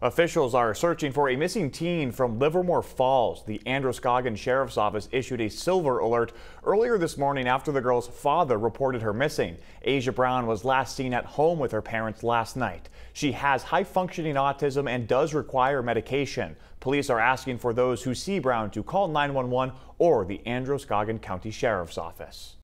Officials are searching for a missing teen from Livermore Falls. The Androscoggin Sheriff's Office issued a silver alert earlier this morning after the girl's father reported her missing. Asia Brown was last seen at home with her parents last night. She has high-functioning autism and does require medication. Police are asking for those who see Brown to call 911 or the Androscoggin County Sheriff's Office.